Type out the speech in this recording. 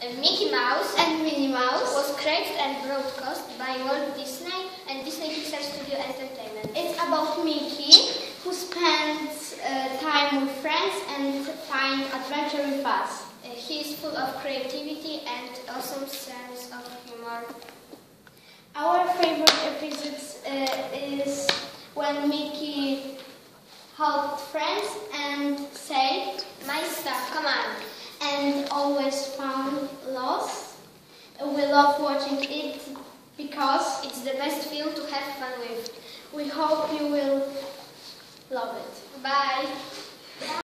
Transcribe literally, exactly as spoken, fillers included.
Uh, Mickey Mouse and Minnie Mouse was created and broadcast by Walt Disney and Disney Pixar Studio Entertainment. It's about Mickey, who spends uh, time with friends and find adventure with us. Uh, he is full of creativity and awesome sense of humor. Our favorite episode uh, is when Mickey helped friends and saved My stuff, come on. and always found lost. We love watching it because It's the best film to have fun with. we hope you will love it. Bye.